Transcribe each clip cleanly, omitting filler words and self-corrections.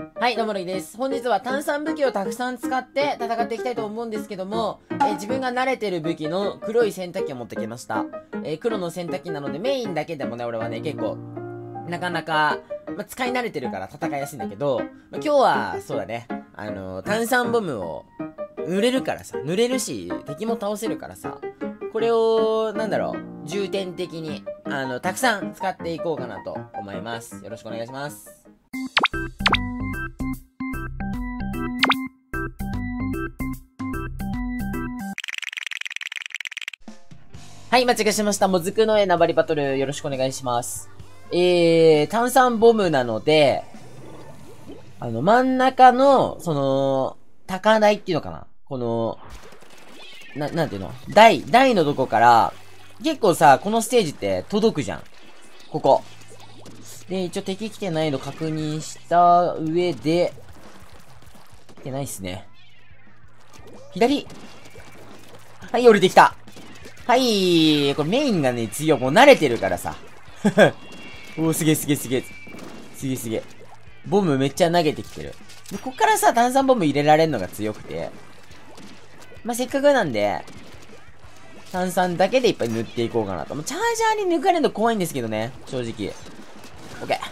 はい、どうもるいです。本日は炭酸武器をたくさん使って戦っていきたいと思うんですけども、自分が慣れてる武器の黒い洗濯機を持ってきました。黒の洗濯機なのでメインだけでもね、俺はね、結構、なかなか、使い慣れてるから戦いやすいんだけど、今日は、そうだね、炭酸ボムを塗れるからさ、塗れるし、敵も倒せるからさ、これを、重点的に、たくさん使っていこうかなと思います。よろしくお願いします。はい、間違えしました。もずくの絵なばりバトル、よろしくお願いします。炭酸ボムなので、真ん中の、高台っていうのかな、この、なんていうの台のとこから、結構さ、このステージって届くじゃん。ここ。で、一応敵来てないの確認した上で、来てないっすね。左。はい、降りてきた。はい、これメインがね、強い。もう慣れてるからさ。おー、すげえすげえすげえ。すげえすげえ。ボムめっちゃ投げてきてる。で、こっからさ、炭酸ボム入れられるのが強くて。せっかくなんで、炭酸だけでいっぱい塗っていこうかなと。もうチャージャーに抜かれるの怖いんですけどね、正直。オッケ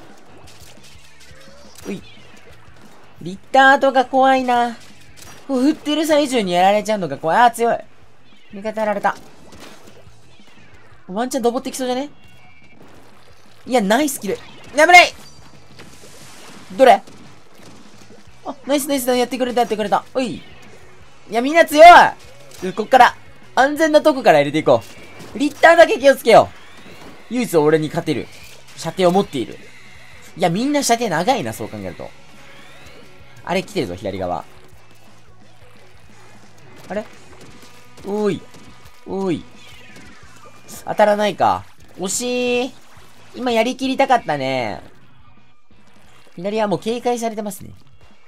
ー。うい。リッターとか怖いな。振ってる最中にやられちゃうのが怖い。あー、強い。味方やられた。ワンチャン登ってきそうじゃね？いや、ナイスキル。危ない！どれ？あ、ナイスナイス、やってくれたやってくれた。おい。いや、みんな強い！こっから、安全なとこから入れていこう。リッターだけ気をつけよう。唯一俺に勝てる。射程を持っている。いや、みんな射程長いな、そう考えると。あれ来てるぞ、左側。あれ？おーい。おーい。当たらないか。惜しい。今やりきりたかったね。左はもう警戒されてますね。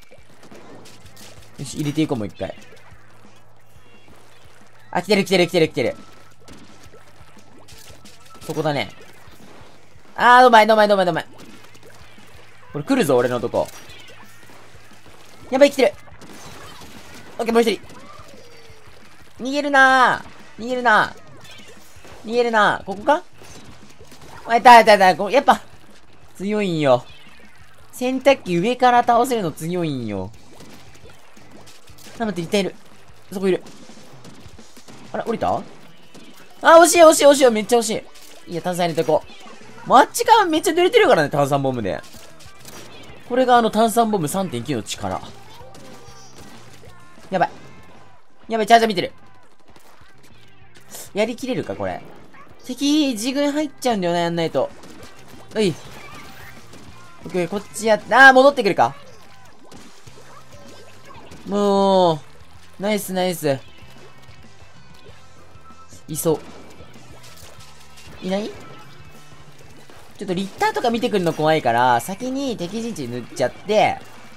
よし、入れていこう、もう一回。あ、来てる来てる来てる来てる。そこだね。あー、どまいどまいどまいどまい。これ来るぞ、俺のとこ。やばい、来てる。オッケー、もう一人。逃げるなー。逃げるなー。逃げるなー。ここか？あ、やったやったやった。やっぱ、強いんよ。洗濯機上から倒せるの強いんよ。待って、いっぱいいる。そこいる。あれ、降りた？あ、惜しい惜しい惜しい。めっちゃ惜しい。いや、炭酸入れてこう。あっち側めっちゃ濡れてるからね、炭酸ボムで。これが炭酸ボム 3.9 の力。やばい。やばい、チャージャー見てる。やりきれるか、これ。敵、自軍入っちゃうんだよな、やんないと。おい。オッケー、こっちやっ、あー、戻ってくるか。もう、ナイスナイス。いそう。いない？ちょっとリッターとか見てくるの怖いから、先に敵陣地塗っちゃって、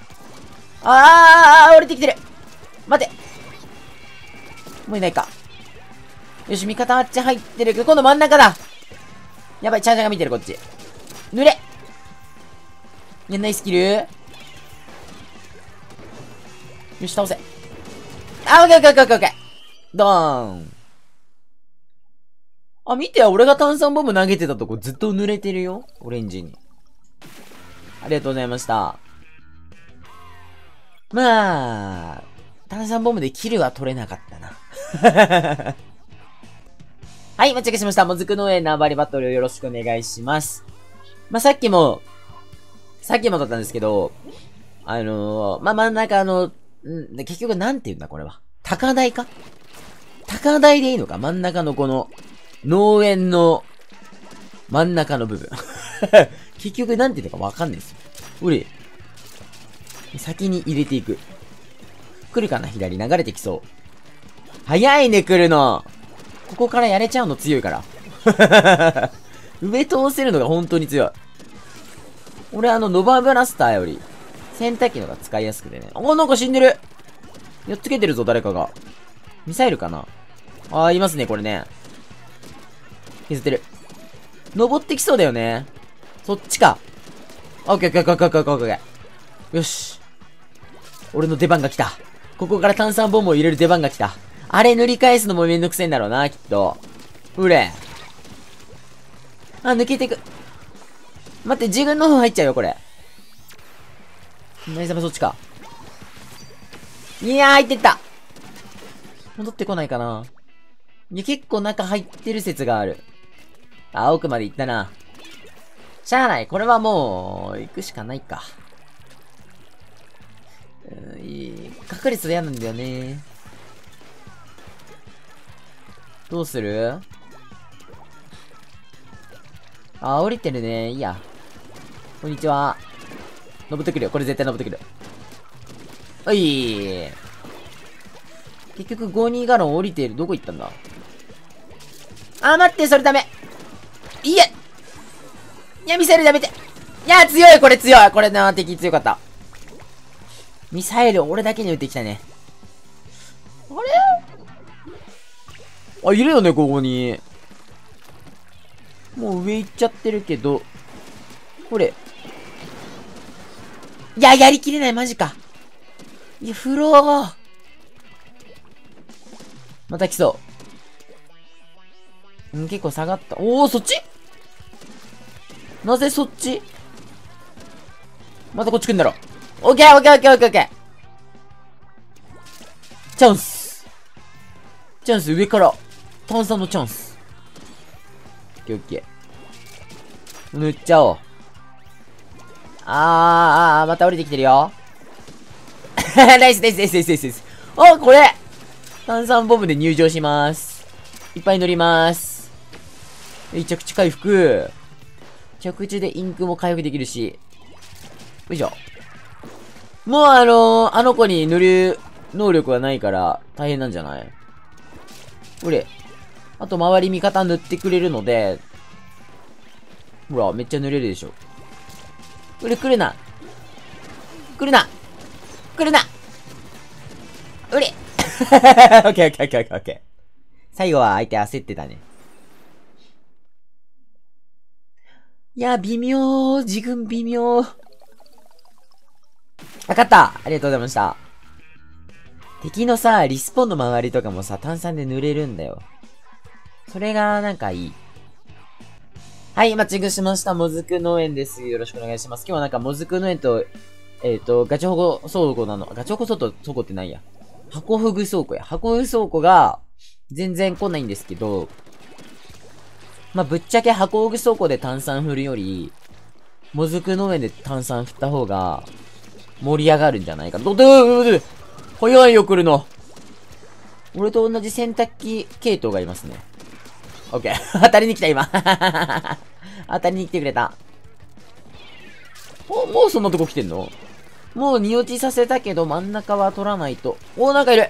降りてきてる。待て。もういないか。よし、味方あっち入ってるけど、今度真ん中だ。やばい、チャージャーが見てる、こっち。濡れ。いや、ナイスキル。よし、倒せ。あ、オッケーオッケーオッケーオッケー。ドーン。あ、見てよ、俺が炭酸ボム投げてたとこずっと濡れてるよ。オレンジに。ありがとうございました。炭酸ボムでキルは取れなかったな。はい、間違えしました。もずくの絵縄張りバトルよろしくお願いします。さっきもだったんですけど、真ん中結局なんて言うんだ、これは。高台か？高台でいいのか？真ん中のこの、農園の、真ん中の部分。結局なんて言うのかわかんないですよ。うれ。先に入れていく。来るかな？左流れてきそう。早いね、来るの。ここからやれちゃうの強いから。上通せるのが本当に強い。俺ノバブラスターより、洗濯機のが使いやすくてね。なんか死んでる。やっつけてるぞ、誰かが。ミサイルかな？いますね、これね。削ってる。登ってきそうだよね。そっちか。オッケーオッケーオッケーオッケーオッケー。 よし。俺の出番が来た。ここから炭酸ボムを入れる出番が来た。あれ塗り返すのもめんどくせえんだろうな、きっと。うれ。あ、抜けてく。待って、自分の方入っちゃうよ、これ。何様そっちか。いやー、入ってった。戻ってこないかな。いや、結構中入ってる説がある。あ、奥まで行ったな。しゃあない。これはもう、行くしかないか。確率嫌なんだよね。どうする？あ、降りてるね。いいや。こんにちは。登ってくるよ。これ絶対登ってくる。おい。結局52ガロン降りてる。どこ行ったんだ？あ、待って、それダメ。いや、ミサイルやめて。いや、強い、これ強い。これな、敵強かった。ミサイル、俺だけに撃ってきたね。あれ？あ、いるよね、ここに。もう上行っちゃってるけど。これ。いや、やりきれない、マジか。いや、フロー。また来そう。結構下がった。おー、そっち？なぜそっち？またこっち来んだろ。オッケーオッケーオッケーオッケーオッケー。チャンス。チャンス、上から。炭酸のチャンス。オッケーオッケー。塗っちゃおう。また降りてきてるよ。ナイスナイスナイスナイスナイスナイス。あ、これ炭酸ボムで入場します。いっぱい乗ります。着地回復。着地でインクも回復できるし。よいしょ。もうあの子に塗る能力はないから大変なんじゃない？これ。あと周り味方塗ってくれるので、ほら、めっちゃ塗れるでしょ。これ来るな。来るな。来るな。うれ。オッケーオッケーオッケーオッケー。最後は相手焦ってたね。いや、微妙。自分微妙。わかった。ありがとうございました。敵のさ、リスポーンの周りとかもさ、炭酸で塗れるんだよ。それが、なんかいい。はい、マッチングしました。もずく農園です。よろしくお願いします。今日はなんか、もずく農園と、ガチホコ倉庫なの。ガチホコ倉庫ってないや。箱フグ倉庫や。箱フグ倉庫が、全然来ないんですけど、まあ、ぶっちゃけ箱フグ倉庫で炭酸振るより、もずく農園で炭酸振った方が、盛り上がるんじゃないか。早いよ来るの。俺と同じ洗濯機系統がいますね。オッケー。当たりに来た今。当たりに来てくれた。もうそんなとこ来てんの？もう荷落ちさせたけど真ん中は取らないと。なんかいる。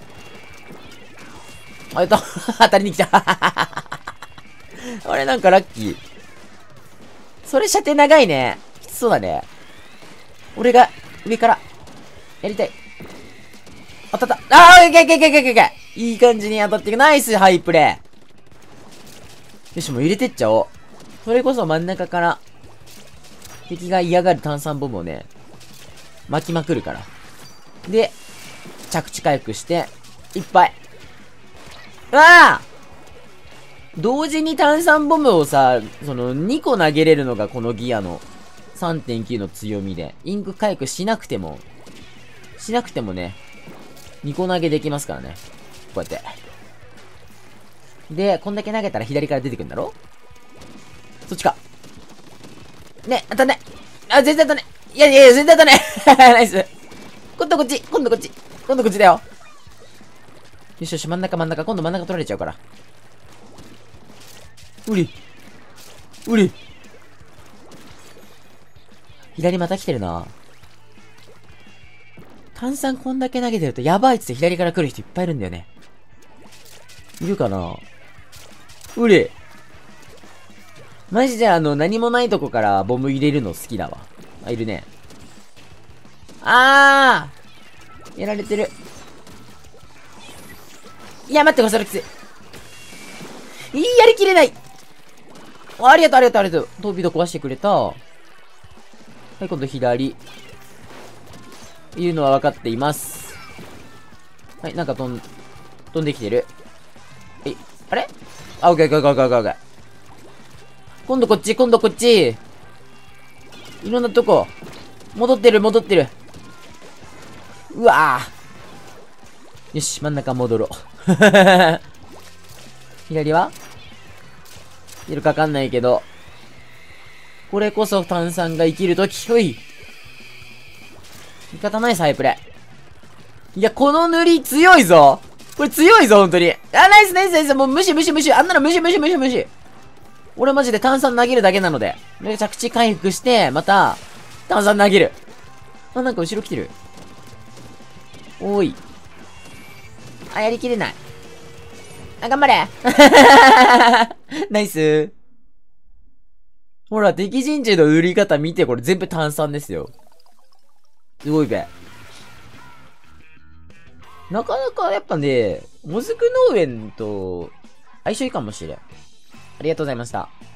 当たりに来た。あれなんかラッキー。それ射程長いね。きつそうだね。俺が上からやりたい。当たった。いけいけいけいけいけ。いい感じに当たっていく。ナイスハイプレイ。よし、もう入れてっちゃおう。それこそ真ん中から敵が嫌がる炭酸ボムをね、巻きまくるから。で、着地回復して、いっぱい。同時に炭酸ボムをさ、2個投げれるのがこのギアの 3.9 の強みで、インク回復しなくてもね、2個投げできますからね。こうやって。で、こんだけ投げたら左から出てくるんだろ？そっちか。ね、当たんね。全然当たんね。いや、全然当たんね。ナイス。今度こっちだよ。よしよし、真ん中。今度真ん中取られちゃうから。左また来てるな。炭酸こんだけ投げてるとやばいっつって左から来る人いっぱいいるんだよね。いるかな？マジで何もないとこからボム入れるの好きだわ。いるね。やられてる。いや、待って、それきつい。やりきれない。ありがとう。トービード壊してくれた。はい、今度左。 いうのは分かっています。はい、なんか飛んできてる。あれあ、オッケーオッケーオッケーオッケー。今度こっち、今度こっち。いろんなとこ。戻ってる、戻ってる。うわぁ。よし、真ん中戻ろう。左はいるかわかんないけど。これこそ炭酸が生きるとき。ほい。味方ないサイプレ。いや、この塗り強いぞ。これ強いぞ、ほんとに。あ、ナイスナイスナイス。もう無視無視無視。あんなの無視無視無視無視。俺マジで炭酸投げるだけなので。で、着地回復して、また、炭酸投げる。あ、なんか後ろ来てる。おーい。あ、やりきれない。あ、頑張れナイス。ほら、敵陣地の売り方見て、これ全部炭酸ですよ。すごいべ。なかなかやっぱね、もずく農園と相性いいかもしれん。ありがとうございました。